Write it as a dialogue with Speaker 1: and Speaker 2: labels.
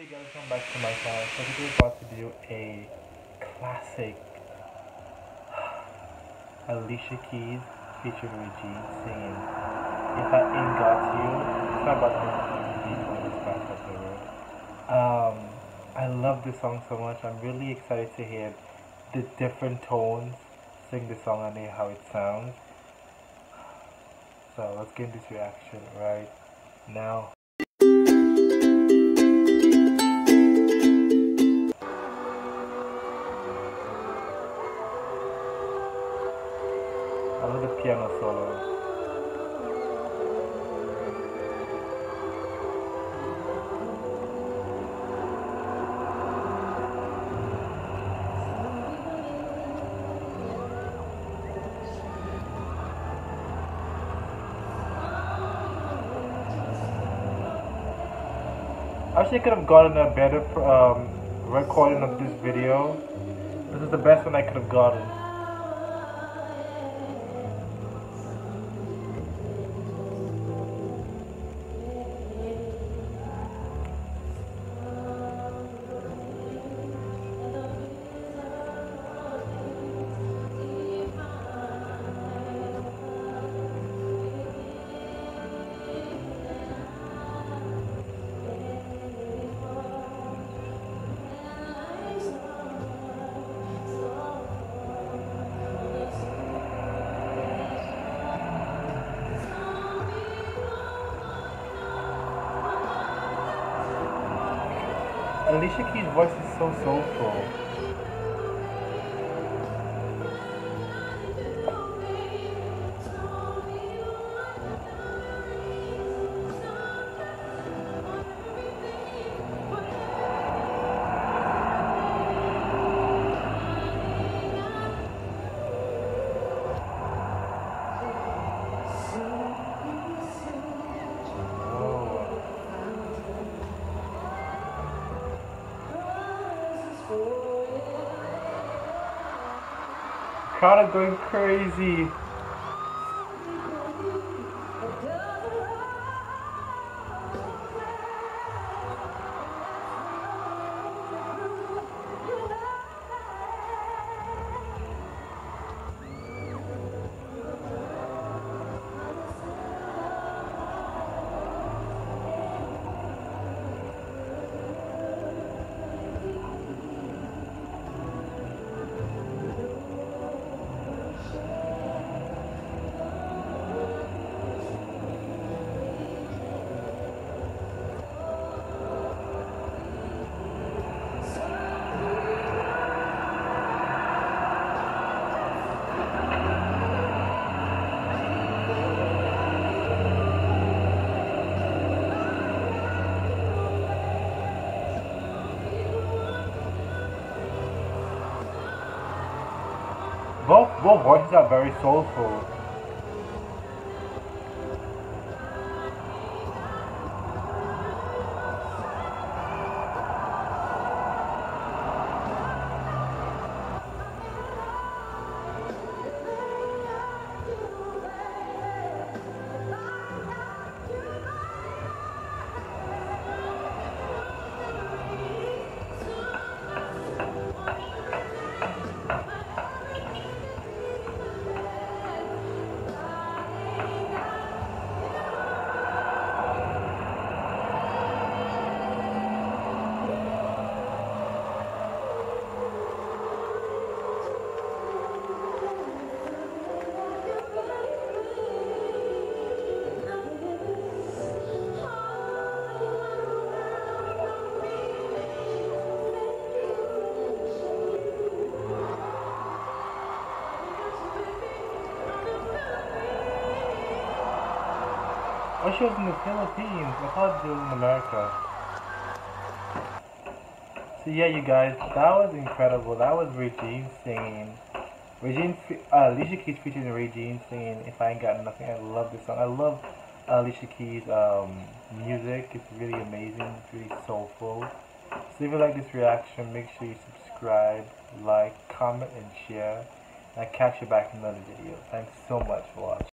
Speaker 1: guys, welcome back to my channel. So today we're about to do a classic Alicia Keys featuring Regine singing If I Ain't Got You. Sorry about the vehicle just passed up the road. I love this song so much. I'm really excited to hear the different tones sing the song and hear how it sounds. So let's get this reaction right now. I love the piano solo. I wish I could have gotten a better recording of this video. This is the best one I could have gotten. Alicia Keys' voice is so soulful. Crowd are going crazy. Both voices are very soulful. Oh, she was in the Philippines. I thought she was in America. So yeah, you guys, that was incredible. That was Regine singing. Alicia Keys featuring Regine singing "If I Ain't Got Nothing." I love this song. I love Alicia Keys' music. It's really amazing. It's really soulful. So if you like this reaction, make sure you subscribe, like, comment, and share. And I'll catch you back in another video. Thanks so much for watching.